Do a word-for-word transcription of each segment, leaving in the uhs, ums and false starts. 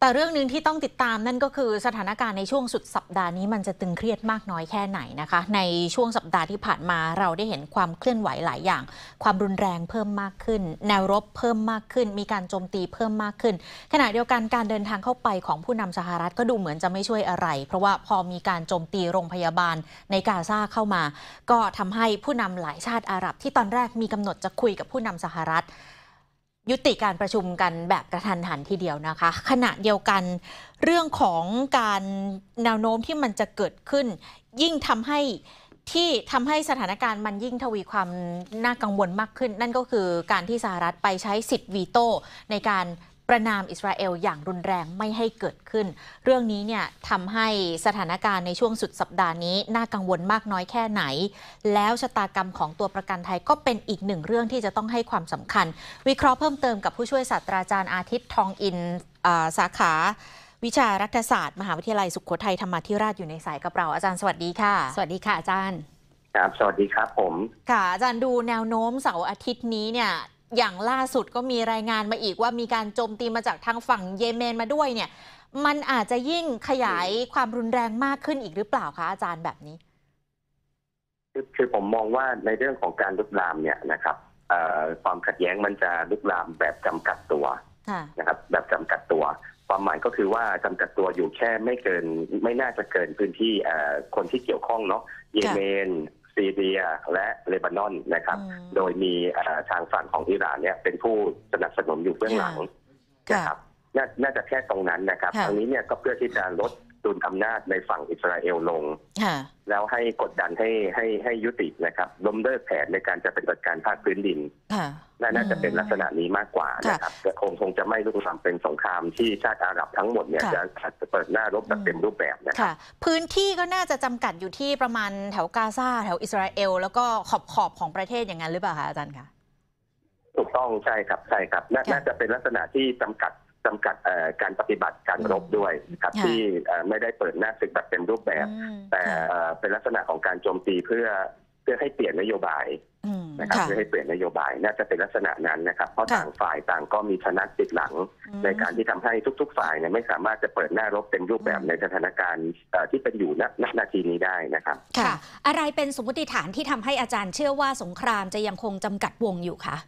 แต่เรื่องหนึ่งที่ต้องติดตามนั่นก็คือสถานการณ์ในช่วงสุดสัปดาห์นี้มันจะตึงเครียดมากน้อยแค่ไหนนะคะในช่วงสัปดาห์ที่ผ่านมาเราได้เห็นความเคลื่อนไหวหลายอย่างความรุนแรงเพิ่มมากขึ้นแนวรบเพิ่มมากขึ้นมีการโจมตีเพิ่มมากขึ้นขณะเดียวกันการเดินทางเข้าไปของผู้นำสหรัฐก็ดูเหมือนจะไม่ช่วยอะไรเพราะว่าพอมีการโจมตีโรงพยาบาลในกาซาเข้ามาก็ทำให้ผู้นำหลายชาติอาหรับที่ตอนแรกมีกำหนดจะคุยกับผู้นำสหรัฐยุติการประชุมกันแบบกระทันหันทีเดียวนะคะขณะเดียวกันเรื่องของการแนวโน้มที่มันจะเกิดขึ้นยิ่งทำให้ที่ทำให้สถานการณ์มันยิ่งทวีความน่ากังวลมากขึ้นนั่นก็คือการที่สหรัฐไปใช้สิทธิ์วีโต้ในการประนามอิสราเอลอย่างรุนแรงไม่ให้เกิดขึ้นเรื่องนี้เนี่ยทำให้สถานการณ์ในช่วงสุดสัปดาห์นี้น่ากังวลมากน้อยแค่ไหนแล้วชะตากรรมของตัวประกันไทยก็เป็นอีกหนึ่งเรื่องที่จะต้องให้ความสำคัญวิเคราะห์เพิ่มเติมกับผู้ช่วยศาสตราจารย์อาทิตย์ทองอินสาขาวิชารัฐศาสตร์มหาวิทยาลัยสุโขทัยธรรมาธิราชอยู่ในสายกับเราอาจารย์สวัสดีค่ะสวัสดีค่ะอาจารย์ครับสวัสดีครับผมค่ะอาจารย์ดูแนวโน้มเสาร์อาทิตย์นี้เนี่ยอย่างล่าสุดก็มีรายงานมาอีกว่ามีการโจมตีมาจากทางฝั่งเยเมนมาด้วยเนี่ยมันอาจจะยิ่งขยายความรุนแรงมากขึ้นอีกหรือเปล่าคะอาจารย์แบบนี้คือคือผมมองว่าในเรื่องของการลุกลามเนี่ยนะครับความขัดแย้งมันจะลุกลามแบบจำกัดตัวนะครับแบบจำกัดตัวความหมายก็คือว่าจำกัดตัวอยู่แค่ไม่เกินไม่น่าจะเกินพื้นที่คนที่เกี่ยวข้องเนาะเยเมนซีเรียและเลบานอนนะครับโดยมีทางฝั่งของอิหร่านเนี่ยเป็นผู้สนับสนุนอยู่เบื้องหลังนะครับน่าจะแค่ตรงนั้นนะครับทางนี้เนี่ยก็เพื่อที่จะลดดุลอำนาจในฝั่งอิสราเอลลงแล้วให้กดดันให้ให้ให้ยุตินะครับล้มเลิกแผนในการจะเป็นจัดการภาคพื้นดินน่าจะเป็นลักษณะนี้มากกว่านะครับแต่คงคงจะไม่ลุกลามเป็นสงครามที่ชาติอาหรับทั้งหมดเนี่ยจะเปิดหน้ารบแบบเต็มรูปแบบนะครับพื้นที่ก็น่าจะจำกัดอยู่ที่ประมาณแถวกาซาแถวอิสราเอลแล้วก็ขอบขอบของประเทศอย่างนั้นหรือเปล่าคะอาจารย์คะถูกต้องใช่ครับใช่ครับน่าจะเป็นลักษณะที่จำกัดจำกัดการปฏิบัติการรบด้วยครับที่ไม่ได้เปิดหน้าศึกแบบเต็มรูปแบบแต่เป็นลักษณะของการโจมตีเพื่อเพื่อให้เปลี่ยนนโยบายนะครับเพื่อให้เปลี่ยนนโยบายน่าจะเป็นลักษณะนั้นนะครับเพราะต่างฝ่ายต่างก็มีชนะติดหลังในการที่ทำให้ทุกๆฝ่ายเนี่ยไม่สามารถจะเปิดหน้ารบเต็มรูปแบบในสถานการณ์ที่เป็นอยู่ณนาทีนี้ได้นะครับค่ะอะไรเป็นสมมติฐานที่ทำให้อาจารย์เชื่อว่าสงครามจะยังคงจำกัดวงอยู่คะ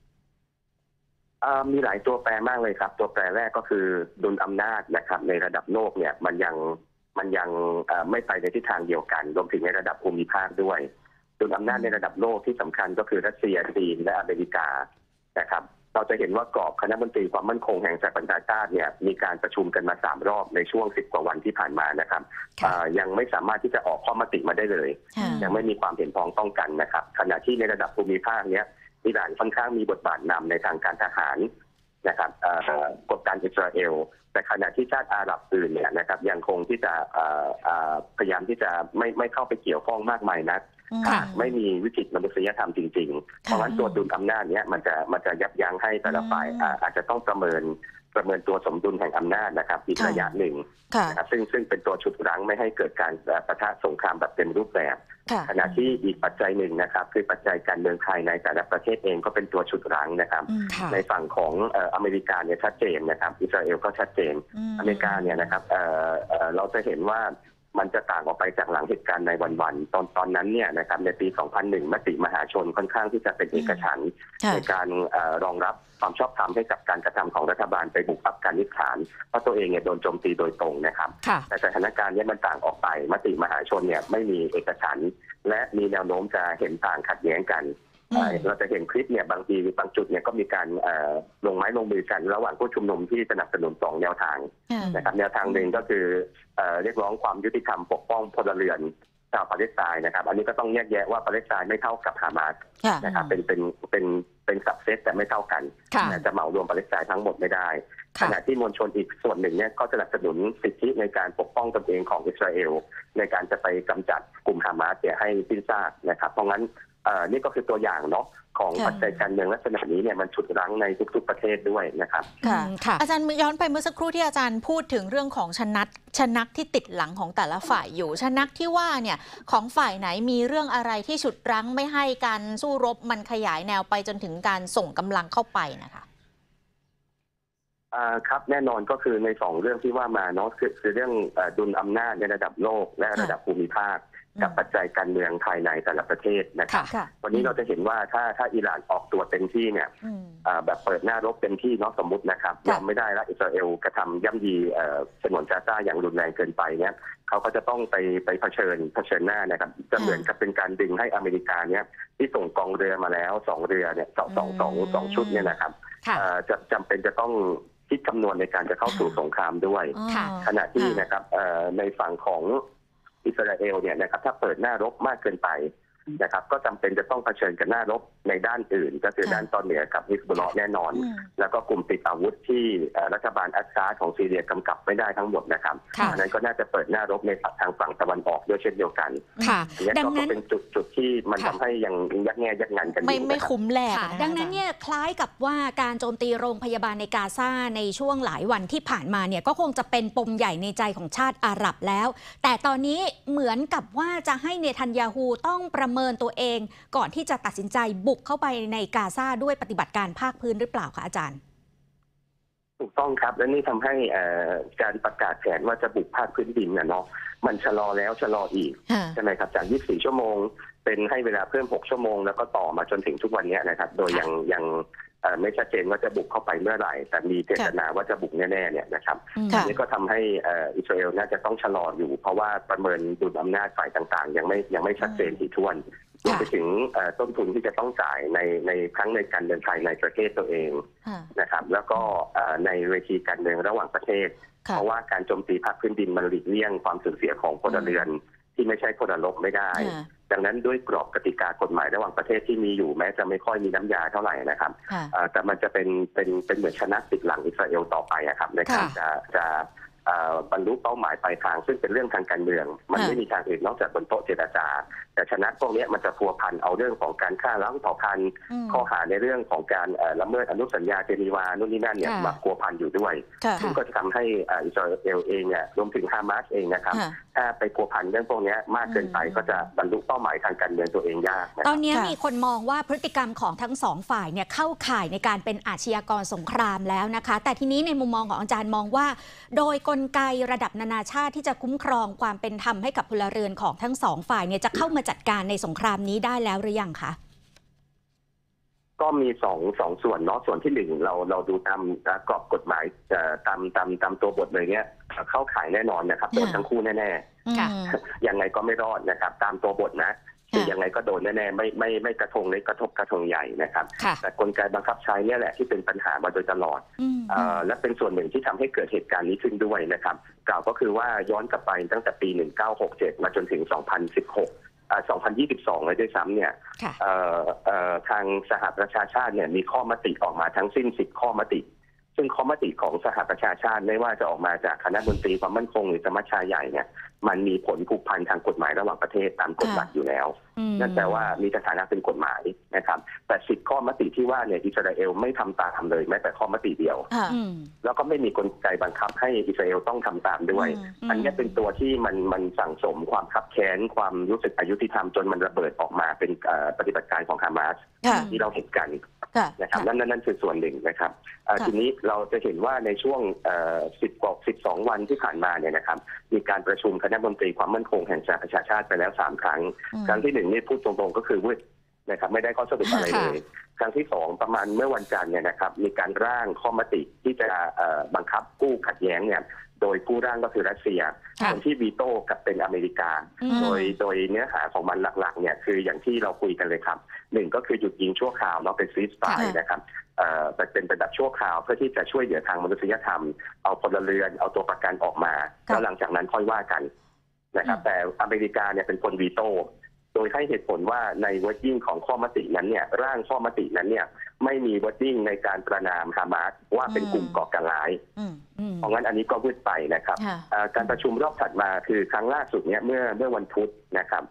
มีหลายตัวแปรมากเลยครับตัวแปรแรกก็คือดุลอำนาจนะครับในระดับโลกเนี่ยมันยังมันยังไม่ไปในทิศทางเดียวกันรวมถึงในระดับภูมิภาคด้วยดุลอำนาจในระดับโลกที่สำคัญก็คือรัสเซียจีนและอเมริกานะครับเราจะเห็นว่ากรอบคณะมนตรีความมั่นคงแห่งสหประชาชาติเนี่ยมีการประชุมกันมาสามรอบในช่วงสิบกว่าวันที่ผ่านมานะครับยังไม่สามารถที่จะออกข้อมติมาได้เลยยังไม่มีความเห็นพ้องต้องกันนะครับขณะที่ในระดับภูมิภาคเนี้ยอิหร่านค่อนข้างมีบทบาทนำในทางการทหารนะครับกดดันอิสราเอลแต่ขณะที่ชาติอาหรับอื่นเนี่ยนะครับยังคงที่จะพยายามที่จะไม่ไม่เข้าไปเกี่ยวข้องมากมายนักไม่มีวิกฤตมนุษยธรรมจริงๆเพราะฉะนั้นตัวดุลอำนาจเนี้ยมันจะมันจะยับยั้งให้แต่ละฝ่ายอาจจะต้องประเมินประเมินตัวสมดุลแห่งอำนาจนะครับอีกระยะหนึ่งนะครับซึ่งซึ่งเป็นตัวฉุดรั้งไม่ให้เกิดการปะทะสงครามแบบเต็มรูปแบบขณะที่อีกปัจจัยหนึ่งนะครับคือปัจจัยการเมืองภายในแต่ละประเทศเองก็เป็นตัวฉุดรั้งนะครับในฝั่งของอเมริกาเนี่ยชัดเจนนะครับอิสราเอลก็ชัดเจนอเมริกาเนี่ยนะครับเราจะเห็นว่ามันจะต่างออกไปจากหลังเหตุการณ์ในวันๆตอนตอนนั้นเนี่ยนะครับในปี สองพันหนึ่ง มติมหาชนค่อนข้างที่จะเป็นเอกฉันท์ในการรองรับความชอบธรรมให้กับการกระทำของรัฐบาลไปบุกอัฟกานิสถานเพราะตัวเองเนี่ยโดนโจมตีโดยตรงนะครับแต่สถานการณ์นี้มันต่างออกไปมติมหาชนเนี่ยไม่มีเอกฉันท์และมีแนวโน้มจะเห็นต่างขัดแย้งกันเราจะเห็นคลิปเนี่ยบางทีบางจุดเนี่ยก็มีการลงไม้ลงมือกันระหว่างผู้ชุมนุมที่สนับสนุนสองแนวทางนะครับแนวทางหนึ่งก็คือเรียกร้องความยุติธรรมปกป้องพลเรือนชาวปาเลสไตน์นะครับอันนี้ก็ต้องแยกแยะว่าปาเลสไตน์ไม่เท่ากับฮามาสนะครับเป็นเป็นเป็นเป็นสับเซตแต่ไม่เท่ากันจะเหมารวมปาเลสไตน์ทั้งหมดไม่ได้ขณะที่มวลชนอีกส่วนหนึ่งเนี่ยก็สนับสนุนสิทธิในการปกป้องตนเองของอิสราเอลในการจะไปกำจัดกลุ่มฮามาสเนี่ยให้สิ้นซากนะครับเพราะงั้นนี่ก็คือตัวอย่างเนาะของปัจจัยการเมืองลักษณะนี้เนี่ยมันฉุดรั้งในทุกๆประเทศด้วยนะครับค่ะอาจารย์ย้อนไปเมื่อสักครู่ที่อาจารย์พูดถึงเรื่องของชนักชนักที่ติดหลังของแต่ละฝ่ายอยู่ชนักที่ว่าเนี่ยของฝ่ายไหนมีเรื่องอะไรที่ฉุดรั้งไม่ให้การสู้รบมันขยายแนวไปจนถึงการส่งกำลังเข้าไปนะคะอ่าครับแน่นอนก็คือในสองเรื่องที่ว่ามาเนาะคือคือเรื่องเอ่อดุลอำนาจในระดับโลกและระดับภูมิภาคกับปัจจัยการเมืองภายในแต่ละประเทศนะครับค่ะวันนี้เราจะเห็นว่าถ้าถ้าอิหร่านออกตัวเต็มที่เนี่ยอืมอ่าแบบเปิดหน้ารบเต็มที่เนาะสมมตินะครับยค่ะอมไม่ได้แล้วอิสราเอลกระทำย่ำยีเอ่อฉนวนกาซาอย่างรุนแรงเกินไปเนี่ยเขาก็จะต้องไปไปเผชิญเผชิญหน้านะครับจะเหมือนกับเป็นการดึงให้อเมริกาเนี่ยที่ส่งกองเรือมาแล้วสองเรือเนี่ยสองสองสองสองชุดเนี่ยนะครับค่ะเอ่อจะจำเป็นจะต้องคิดคำนวณในการจะเข้าสู่สงครามด้วยค่ะขณะที่ค่ะนะครับเอ่อในฝั่งของอิสราเอลเนี่ยนะครับถ้าเปิดหน้ารบมากเกินไปนะครับก็จำเป็นจะต้องเผชิญกับหน้ารบในด้านอื่น ก็คือค่ะด้านตอนเหนือกับฮิซบุลลอฮ์แน่นอนอืมแล้วก็กลุ่มติดอาวุธที่เอ่อรัฐบาลอัสซาดของซีเรียกำกับไม่ได้ทั้งหมดนะครับค่ะอันนั้นก็น่าจะเปิดหน้ารบในทางฝั่งตะวันออกด้วยเช่นเดียวกันค่ะอันนี้ดังก็นั้นเป็นจุดจุดที่มันค่ะทำให้ยังยักแง่ยักงันกันอไม่ยู่ไม่นะครับคุ้มแลกค่ะอะะดังนั้นเนี่ยคล้ายกับว่าการโจมตีโรงพยาบาลในกาซาในช่วงหลายวันที่ผ่านมาเนี่ยก็คงจะเป็นปมใหญ่ในใจของชาติอาหรับแล้ว แต่ตอนนี้เหมือนกับว่าจะให้เนทันยาฮูต้องประเมินตัวเองก่อนที่จะตัดสินใจบุกเข้าไปในกาซาด้วยปฏิบัติการภาคพื้นหรือเปล่าคะอาจารย์ถูกต้องครับและนี่ทำให้เอ่อการประกาศแผนว่าจะบุกภาคพื้นดินนะเนาะมันชะลอแล้วชะลออีกค่ะใช่ไหมครับจากยี่สิบสี่ชั่วโมงเป็นให้เวลาเพิ่มหกชั่วโมงแล้วก็ต่อมาจนถึงทุกวันนี้นะครับโดยยังยังเอ่อไม่ชัดเจนว่าจะบุกเข้าไปเมื่อไหร่แต่มีเจตนาว่าจะบุกแน่ๆเนี่ยนะครับค่ะอันนี้ก็ทำให้เอ่ออิสราเอลน่าจะต้องชะลออยู่ เพราะว่าประเมินดุลอำนาจฝ่ายต่างๆ ยังไม่ยังไม่ชัดเจนถี่ถ้วนรวมไปถึงเอ่อต้นทุนที่จะต้องจ่ายในในทั้งในการเดินทางในประเทศตัวเองค่ะนะครับแล้วก็เอ่อในเวทีการเมืองระหว่างประเทศค่ะเพราะว่าการโจมตีภาคพื้นดินมันหลีกเลี่ยงความสูญเสียของพลเรือนที่ไม่ใช่พลรบไม่ได้ค่ะดังนั้นด้วยกรอบกติกากฎหมายระหว่างประเทศที่มีอยู่แม้จะไม่ค่อยมีน้ำยาเท่าไหร่นะครับค่ะเอ่อแต่มันจะเป็นเป็นเป็นเหมือนชนะติดหลังอิสราเอลต่อไปอะครับในการค่ะจะจะเอ่อบรรลุเป้าหมายปลายทางซึ่งเป็นเรื่องทางการเมือง มันค่ะไม่มีทางอื่นนอกจากบนโต๊ะเจรจา แต่ชนะพวกนี้มันจะพัวพันเอาเรื่องของการฆ่าล้างเผ่าพันธุ์อืมข้อหาในเรื่องของการเอ่อละเมิดอนุสัญญาเจนีวานู่นนี่นั่นเนี่ยค่ะมาพัวพันอยู่ด้วยค่ะซึ่งก็จะทำให้เอ่ออิสราเอลเองเนี่ยรวมถึงฮามาสเองนะครับค่ะถ้าไปพัวพันเรื่องพวกนี้มากเกินไปอืมก็จะบรรลุเป้าหมายทางการเมืองตัวเองยากนะคตรัอบ นนี้ค่ะมีคนมองว่าพฤติกรรมของทั้งสองฝ่ายเนี่ยเข้าข่ายในการเป็นอาชญากรสงครามแล้วนะคะ แต่ทีนี้ในมุมมองของอาจารย์มองว่า โดยกลไกระดับนานาชาติที่จะคุ้มครองความเป็นธรรมให้กับพลเรือนของทั้งสองฝ่ายเนี่ยจะเข้ามาจัดการในสงครามนี้ได้แล้วหรือยังคะก็มีสองสองส่วนเนาะส่วนที่หนึ่งเราเราดูตามกรอบกฎหมายเอ่อตามตามตามตัวบทเลยเนี่ยเข้าข่ายแน่นอนนะครับโดนทั้งคู่แน่ค่ะอืมๆยังไงก็ไม่รอดนะครับ ตามตัวบทนะคือยังไงก็โดนแน่ๆไม่ไม่ไม่กระทงเล็กกระทบกระทงใหญ่นะครับค่ะแต่กลไกบังคับใช้เนี่ยแหละที่เป็นปัญหามาโดยตลอดอืมเอ่อและเป็นส่วนหนึ่งที่ทำให้เกิดเหตุการณ์นี้ขึ้นด้วยนะครับกล่าวก็คือว่าย้อนกลับไปตั้งแต่ปี หนึ่งเก้าหกเจ็ด มาจนถึง สองพันสิบหกอ่าสองพันยี่สิบสอง เลยด้วยซ้ำเนี่ยค่ะเอ่อเอ่อทางสหประชาชาติเนี่ยมีข้อมติออกมาทั้งสิ้นสิบข้อมติ ซึ่งข้อมติของสหประชาชาติไม่ว่าจะออกมาจากคณะมนตรีความมั่นคงหรือสมัชชาใหญ่เนี่ยมันมีผลผูกพันทางกฎหมายระหว่างประเทศตามกฎหลักอยู่แล้วอืมนั่นแปลว่ามีสถานะเป็นกฎหมายนะครับแต่สิบข้อมติที่ว่าเนี่ยอิสราเอลไม่ทำตามเลยแม้แต่ข้อมติเดียวค่ะอืมแล้วก็ไม่มีกลไกบังคับให้อิสราเอลต้องทำตามด้วยอืมอันนี้เป็นตัวที่มันมันสั่งสมความคับแค้นความรู้สึกอยุติธรรมจนมันระเบิดออกมาเป็นเอ่อปฏิบัติการของฮามาสค่ะที่เราเห็นกันค่ะนะครับนั่นนั่นนั่นคือส่วนหนึ่งนะครับเอ่อค่ะทีนี้เราจะเห็นว่าในช่วงสิบกว่าสิบสองวันที่ผ่านมาเนี่ยนะครับมีการประชุมคณะมนตรีความมั่นคงแห่งสหประชาชาติไปแล้วสามครั้งอืมครั้งที่หนึ่งนี่พูดตรงๆก็คือวืดนะครับไม่ได้ข้อสรุปอะไรเลย ครั้งที่สองประมาณเมื่อวันจันทร์เนี่ยนะครับมีการร่างข้อมติที่จะเอ่อบังคับกู้ขัดแย้งเนี่ยโดยผู้ร่างก็คือรัสเซียค่ะคนที่วีโต้กับเป็นอเมริกาอืมโดยโดยเนื้อหาของมันหลักๆเนี่ยคืออย่างที่เราคุยกันเลยครับหนึ่งก็คือหยุดยิงชั่วคราวเนาะเป็นซีสไฟค่ะนะครับเอ่อเป็นระดับชั่วคราวเพื่อที่จะช่วยเหลือทางมนุษยธรรมเอาพลเรือนเอาตัวประกันออกมาแล้วหลังจากนั้นค่อยว่ากันนะครับแต่อเมริกาเนี่ยเป็นคนวีโต้โดยให้เหตุผลว่าในวอร์ดิ้งของข้อมตินั้นเนี่ยร่างข้อมตินั้นเนี่ยไม่มีวอร์ดิ้งในการประนามฮามาสว่าเป็นกลุ่มก่อการร้ายอืมอืมเพราะงั้นอันนี้ก็วืดไปนะครับค่ะเอ่อการประชุมรอบถัดมาคือครั้งล่าสุดเนี่ยเมื่อเมื่อวันพุธนะครับ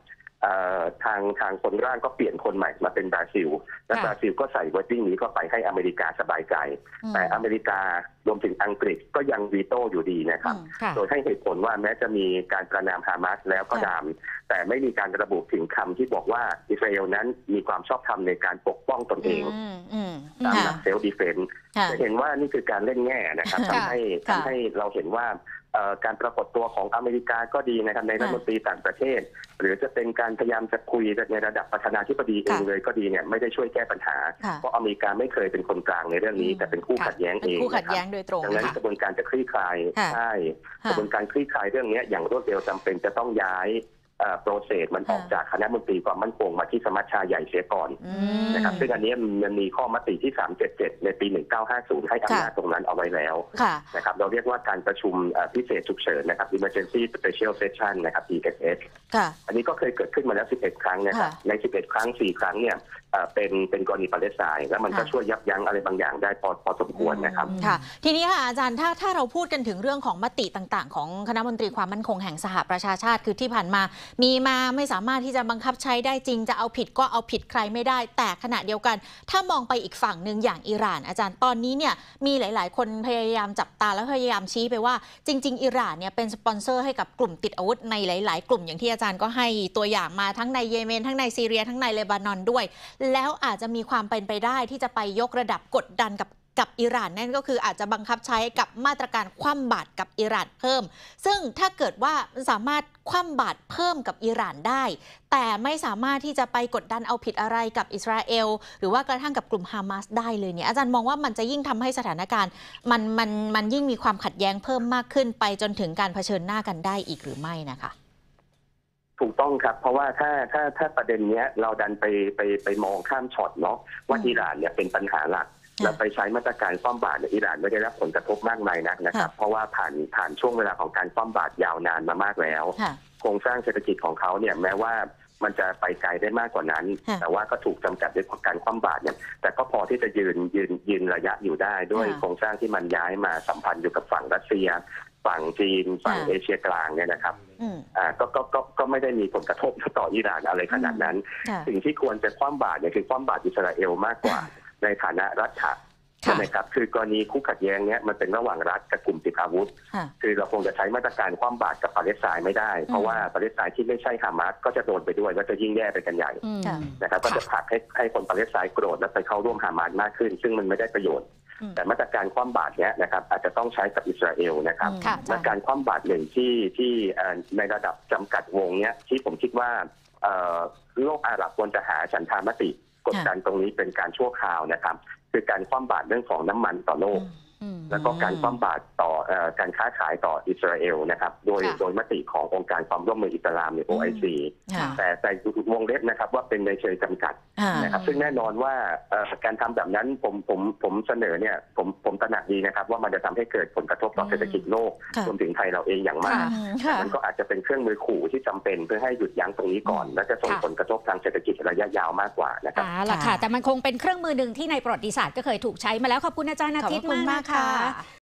เอ่อทางทางคนร่างก็เปลี่ยนคนใหม่มาเป็นบราซิลและบราซิลก็ใส่วอร์ดิ้งนี้เข้าไปให้อเมริกาสบายใจแต่อเมริการวมถึงอังกฤษก็ยังวีโต้อยู่ดีนะครับโดยให้เหตุผลว่าแม้จะมีการประณามฮามาสแล้วก็ตามแต่ไม่มีการระบุถึงคำที่บอกว่าอิสราเอลนั้นมีความชอบธรรมในการปกป้องตนเองตามหลักเซลฟ์ดิเฟนซ์จะเห็นว่านี่คือการเล่นแง่นะครับทำให้ทำให้เราเห็นว่าการปรากฏตัวของอเมริกาก็ดีนะครับในรัฐมนตรีต่างประเทศหรือจะเป็นการพยายามจะคุยในระดับประธานาธิบดีเองเลยก็ดีเนี่ยไม่ได้ช่วยแก้ปัญหาเพราะอเมริกาไม่เคยเป็นคนกลางในเรื่องนี้แต่เป็นคู่ขัดแย้งเองคู่ขัดแย้งโดยตรงดังนั้นกระบวนการจะคลี่คลายใช่กระบวนการคลี่คลายเรื่องนี้อย่างรวดเร็วจำเป็นจะต้องย้ายโปรเซสมันออกจากคณะมนตรีความมั่นคงมาที่สมัชชาใหญ่เสียก่อนนะครับซึ่งอันนี้มันมีข้อมติที่สามเจ็ดเจ็ดในปีหนึ่งเก้าห้าศูนย์ให้อำนาจตรงนั้นเอาไว้แล้วนะครับเราเรียกว่าการประชุมพิเศษฉุกเฉินนะครับ Emergency Special Session นะครับ อี เอส เอส อันนี้ก็เคยเกิดขึ้นมาแล้วสิบเอ็ดครั้งนะครับในสิบเอ็ดครั้งสี่ครั้งเนี่ยเป็นเป็นกรณีปาเลสไตน์แล้วมันก็ช่วยยับยั้งอะไรบางอย่างได้พอพอสมควรนะครับค่ะทีนี้ค่ะอาจารย์ถ้าถ้าเราพูดกันถึงเรื่องของมติต่างๆของคณะมนตรีความมั่นคงแห่งสหประชาชาติคือที่ผ่านมามีมาไม่สามารถที่จะบังคับใช้ได้จริงจะเอาผิดก็เอาผิดใครไม่ได้แต่ขณะเดียวกันถ้ามองไปอีกฝั่งหนึ่งอย่างอิหร่านอาจารย์ตอนนี้เนี่ยมีหลายๆคนพยายามจับตาและพยายามชี้ไปว่าจริงๆอิหร่านเนี่ยเป็นสปอนเซอร์ให้กับกลุ่มติดอาวุธในหลายๆกลุ่มอย่างที่อาจารย์ก็ให้ตัวอย่างมาทั้งในเยเมนทั้งในซีเรียทั้งในเลบานอนด้วยแล้วอาจจะมีความเป็นไปได้ที่จะไปยกระดับกดดันกับกับอิหร่านนั่นก็คืออาจจะบังคับใช้กับมาตรการคว่ำบาตรกับอิหร่านเพิ่มซึ่งถ้าเกิดว่าสามารถคว่ำบาตรเพิ่มกับอิหร่านได้แต่ไม่สามารถที่จะไปกดดันเอาผิดอะไรกับอิสราเอลหรือว่ากระทั่งกับกลุ่มฮามาสได้เลยเนี่ยอาจารย์มองว่ามันจะยิ่งทำให้สถานการณ์มันมันมันยิ่งมีความขัดแย้งเพิ่มมากขึ้นไปจนถึงการเผชิญหน้ากันได้อีกหรือไม่นะคะถูกต้องครับเพราะว่าถ้าถ้าถ้าประเด็นนี้เราดันไปไปไปมองข้ามช็อตเนาะว่าอิหร่านเนี่ยเป็นปัญหาหลักแล้วไปใช้มาตรการคว่ำบาตรอิหร่านไม่ได้รับผลกระทบมากมายนักนะครับเพราะว่าผ่านผ่านช่วงเวลาของการคว่ำบาตรยาวนานมามากแล้วโครงสร้างเศรษฐกิจของเขาเนี่ยแม้ว่ามันจะไปไกลได้มากกว่านั้นแต่ว่าก็ถูกจำกัดด้วยการคว่ำบาตรเนี่ยแต่ก็พอที่จะยืนยืนยืนระยะอยู่ได้ด้วยโครงสร้างที่มันย้ายมาสัมพันธ์อยู่กับฝั่งรัสเซียฝั่งจีนฝั่งเอเชียกลางเนี่ยนะครับอ่าก็ก็ก็ก็ไม่ได้มีผลกระทบต่ออิหร่านอะไรขนาดนั้นสิ่งที่ควรจะคว่ำบาตรเนี่ยคือคว่ำบาตรอิสราเอลมากกว่าในฐานะรัฐะใช่ไหมครับคือกรณีคู่ขัดแย้งเนี้ยมันเป็นระหว่างรัฐกับกลุ่มติดอาวุธคือเราคงจะใช้มาตรการคว่ำบาตรกับปาเลสไตน์ไม่ได้เพราะว่าปาเลสไตน์ที่ไม่ใช่ฮามาสก็จะโดนไปด้วยก็จะยิ่งแย่ไปกันใหญ่นะครับก็จะผลักให้ให้คนปาเลสไตน์โกรธและไปเข้าร่วมฮามาสมากขึ้นซึ่งมันไม่ได้ประโยชน์แต่มาตรการคว่ำบาตรเนี้ยนะครับอาจจะต้องใช้กับอิสราเอลนะครับมาตรการคว่ำบาตรหนึ่งที่ที่ในระดับจำกัดวงเนี้ยที่ผมคิดว่าโลกอาหรับควรจะหาฉันทามติกดดันตรงนี้เป็นการชั่วคราวนะครับคือการคว่ำบาตรเรื่องของน้ำมันต่อโลกแล้วก็การคว่ำบาตรต่อการค้าขายต่ออิสราเอลนะครับโดยโดยมติขององค์การความร่วมมืออิสลามใน โอ ไอ ซี แต่แต่วงเล็บนะครับว่าเป็นในเชิงจำกัดนะครับซึ่งแน่นอนว่าการทำแบบนั้นผมผมผมเสนอเนี่ยผมผมตระหนักดีนะครับว่ามันจะทำให้เกิดผลกระทบต่อเศรษฐกิจโลกรวมถึงไทยเราเองอย่างมากมันก็อาจจะเป็นเครื่องมือขู่ที่จำเป็นเพื่อให้หยุดยั้งตรงนี้ก่อนและจะส่งผลกระทบทางเศรษฐกิจระยะยาวมากกว่านะครับอ๋อล่ะค่ะแต่มันคงเป็นเครื่องมือหนึ่งที่ในประวัติศาสตร์ก็เคยถูกใช้มาแล้วขอบคุณอาจารย์อาทิตย์มากค่ะ